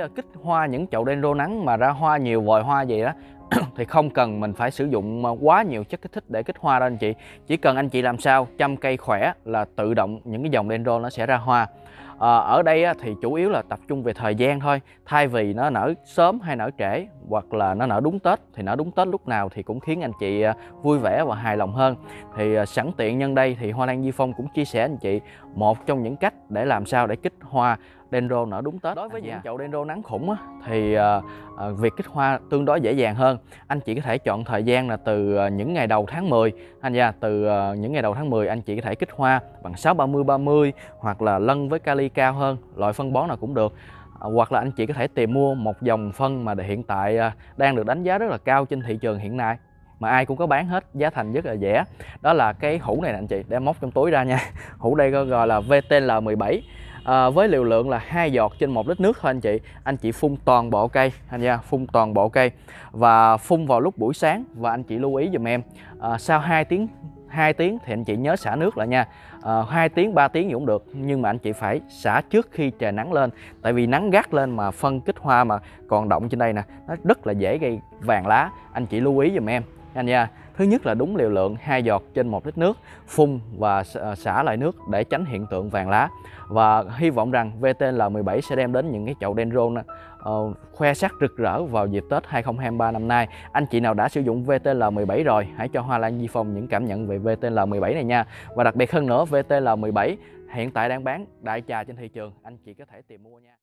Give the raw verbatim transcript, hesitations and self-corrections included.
để kích hoa những chậu dendro nắng mà ra hoa nhiều vòi hoa gì đó thì không cần mình phải sử dụng quá nhiều chất kích thích để kích hoa đâu anh chị. Chỉ cần anh chị làm sao chăm cây khỏe là tự động những cái dòng dendro nó sẽ ra hoa. À, ở đây thì chủ yếu là tập trung về thời gian thôi. Thay vì nó nở sớm hay nở trễ, hoặc là nó nở đúng Tết, thì nở đúng Tết lúc nào thì cũng khiến anh chị vui vẻ và hài lòng hơn. Thì sẵn tiện nhân đây thì Hoa Lan Di Phong cũng chia sẻ anh chị một trong những cách để làm sao để kích hoa dendro nở đúng Tết. Đối với những chậu dendro nắng khủng á, thì uh, uh, việc kích hoa tương đối dễ dàng hơn. Anh chị có thể chọn thời gian là từ uh, những ngày đầu tháng mười anh nha, từ uh, những ngày đầu tháng mười anh chị có thể kích hoa bằng sáu ba mươi ba mươi, hoặc là lân với kali cao hơn, loại phân bón nào cũng được. Uh, hoặc là anh chị có thể tìm mua một dòng phân mà hiện tại uh, đang được đánh giá rất là cao trên thị trường hiện nay, mà ai cũng có bán hết, giá thành rất là rẻ. Đó là cái hũ này nè anh chị, để móc trong túi ra nha. Hũ đây có gọi là vê tê lờ mười bảy. À, với liều lượng là hai giọt trên một lít nước thôi anh chị. Anh chị phun toàn bộ cây anh nha, phun toàn bộ cây và phun vào lúc buổi sáng. Và anh chị lưu ý giùm em, à, sau hai tiếng hai tiếng thì anh chị nhớ xả nước lại nha. à, hai tiếng ba tiếng cũng được, nhưng mà anh chị phải xả trước khi trời nắng lên. Tại vì nắng gắt lên mà phân kích hoa mà còn động trên đây nè, nó rất là dễ gây vàng lá. Anh chị lưu ý giùm em anh nha. Thứ nhất là đúng liều lượng hai giọt trên một lít nước, phun và xả lại nước để tránh hiện tượng vàng lá. Và hy vọng rằng vê tê lờ mười bảy sẽ đem đến những cái chậu dendro uh, khoe sắc rực rỡ vào dịp Tết hai không hai ba năm nay. Anh chị nào đã sử dụng vê tê lờ mười bảy rồi, hãy cho Hoa Lan Di Phong những cảm nhận về vê tê lờ mười bảy này nha. Và đặc biệt hơn nữa, vê tê lờ mười bảy hiện tại đang bán đại trà trên thị trường, anh chị có thể tìm mua nha.